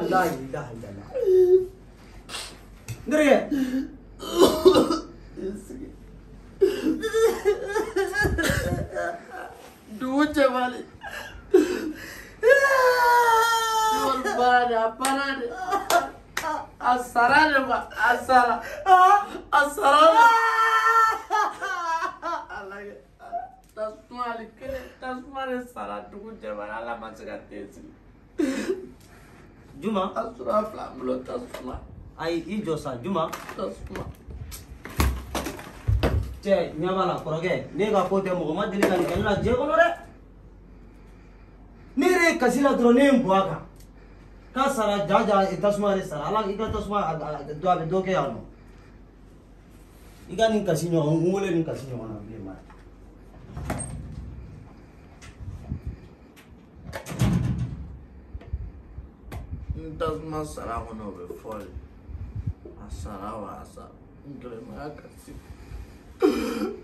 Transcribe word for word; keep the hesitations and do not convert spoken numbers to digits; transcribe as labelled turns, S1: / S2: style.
S1: La ilaha illallah. Ngere.
S2: Duce vale. Parade, parade. Asarane ba, asara. Asarane. Alage. Tasmali kene, tasmali sara duce vale ala masgatesi.
S1: Juma.
S2: Asura flamlo tasma.
S1: Ai ijo sa Juma.
S2: Tasma.
S1: Che nyabala koroge. Ne ga kote mo ma dili kan kan la je kono re. Ne re kasila dro ne mbuaka. Ka sara jaja tasma re sara ala iga tasma do abe do ke ano. Iga nin kasinyo ngule nin kasinyo na be ma.
S2: Tasma sara kono be fol. Asara wa asara. Ngre ma kasi.